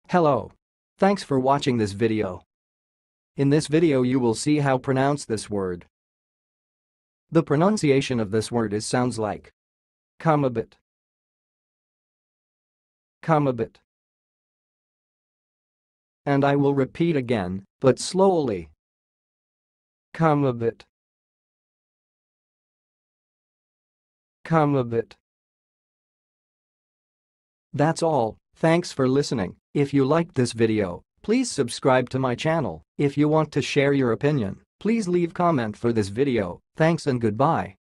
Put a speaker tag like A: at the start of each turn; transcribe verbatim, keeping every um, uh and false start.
A: Hello. Thanks for watching this video. In this video you will see how pronounce this word. The pronunciation of this word is sounds like Comabat, Comabat. And I will repeat again, but slowly. Comabat, Comabat. That's all. Thanks for listening. If you liked this video, please subscribe to my channel. If you want to share your opinion, please leave comment for this video. Thanks and goodbye.